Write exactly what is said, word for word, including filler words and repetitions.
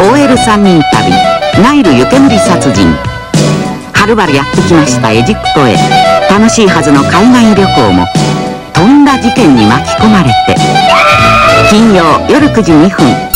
オーエル 三人旅ナイル湯煙殺人。はるばるやってきましたエジプトへ。楽しいはずの海外旅行もとんだ事件に巻き込まれて。金曜夜くじにふん